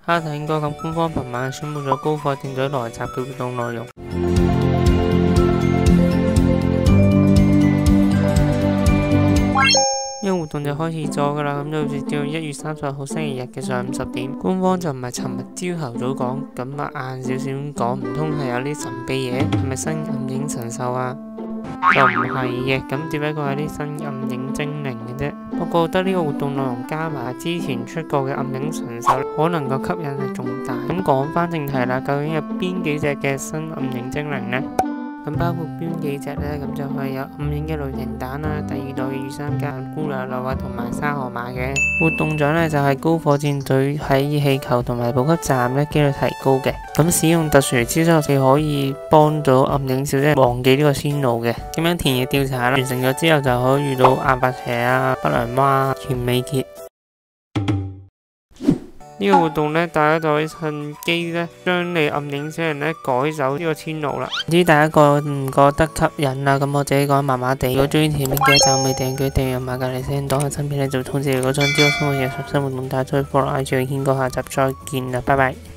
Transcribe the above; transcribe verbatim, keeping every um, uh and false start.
哈特應該咁，官方尋晚宣布咗高課戰隊來襲嘅活動內容。呢個活動就開始咗噶啦，咁就直至到一月三十號星期日嘅上午十點。官方就唔係尋日朝頭早講，咁啊晏少少咁講，唔通係有啲神秘嘢？係咪新暗影神獸啊？就唔係嘅，咁只不過係啲新暗影精靈嘅啫。我覺得呢個活動內容加埋之前出過嘅暗影神獸，可能個吸引力仲大。咁講翻正題啦，究竟有邊幾隻嘅新暗影精靈呢？咁包括邊幾隻呢？咁就係有暗影嘅雷霆蛋啦，第二代嘅御三家姑娘柳啊，同埋沙河馬嘅活動獎呢，就係高火箭隊喺氣球同埋補給站呢機率提高嘅。咁使用特殊招式係可以幫到暗影小姐忘記呢個先路嘅。咁樣田野調查啦，完成咗之後就可以遇到亞伯邪啊、不良蛙、全美傑。呢個活動呢，大家就可以趁機呢，將你暗影小人呢改走呢個遷路啦。唔知大家覺唔覺得吸引啦？咁我自己講麻麻地。如果中意前面嘅就未訂閱訂閱埋隔離聲檔喺身邊呢，就通知你嗰張招生活嘅實生活動態推播啦。I G 軒哥下集再見啦，拜拜。